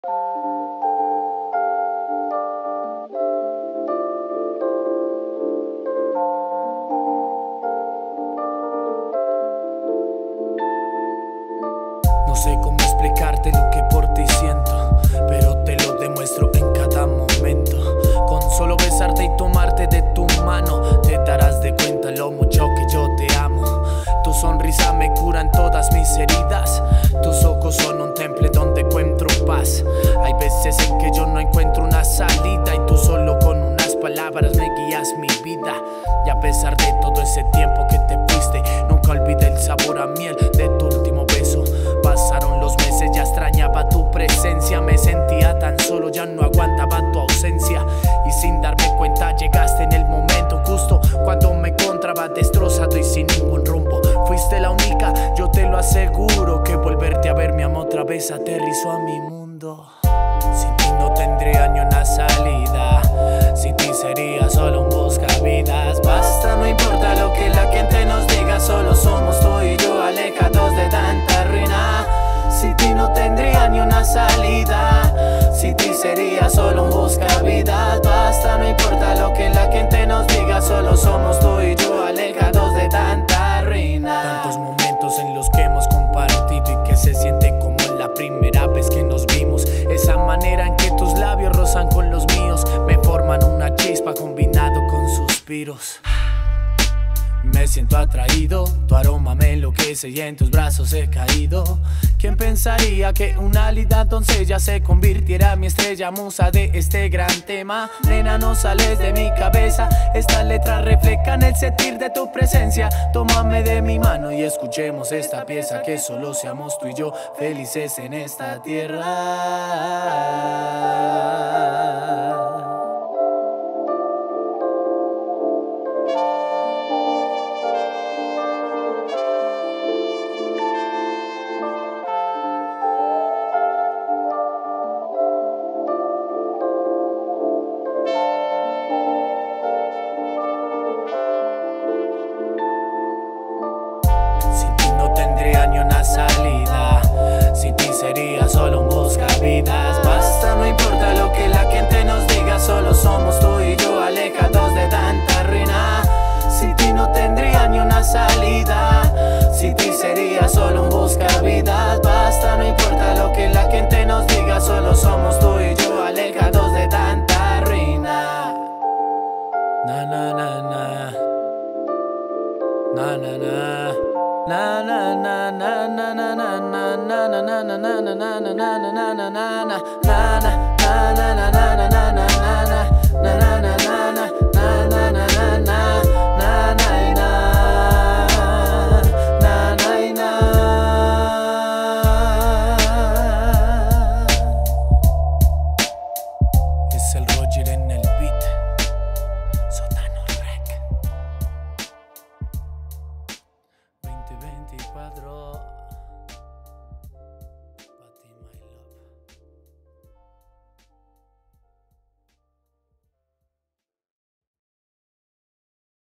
No sé cómo explicarte lo que por ti siento, pero te lo demuestro en cada momento. Con solo besarte y tomarte de tu mano, te darás de cuenta lo mucho que yo te amo. Tu sonrisa me curan todas mis heridas. Tus ojos son un temple donde encuentro paz. Hay veces en que yo no encuentro una salida y tú solo con unas palabras me guías mi vida. Y a pesar de todo ese tiempo que te fuiste, nunca olvidé el sabor a miel de tu último beso. Pasaron los meses, ya extrañaba tu presencia. Me sentía tan solo, ya no aguantaba tu ausencia. Y sin darme cuenta llegaste en el momento justo, cuando me encontraba destrozado y sin ningún rumbo. Fuiste la única, yo te lo aseguro, que volverte a ver mi amor otra vez aterrizó a mi mundo. Sin ti no tendría ni una salida, sin ti sería solo un buscavidas. Basta, no importa lo que la gente nos diga, solo somos tú y yo alejados de tanta ruina. Sin ti no tendría ni una salida, sin ti sería solo un buscavidas. Basta, no importa lo que la gente nos diga, solo somos tú y yo alejados de tanta ruina. Tantos momentos en los que hemos compartido y que se siente como la primera vez que nos vimos. Esa manera en que tus labios rozan con los míos me forman una chispa combinado con suspiros. Me siento atraído, tu aroma me enloquece y en tus brazos he caído. ¿Quién pensaría que una linda doncella se convirtiera en mi estrella musa de este gran tema? Nena, no sales de mi cabeza, estas letras reflejan el sentir de tu presencia. Tómame de mi mano y escuchemos esta pieza, que solo seamos tú y yo felices en esta tierra.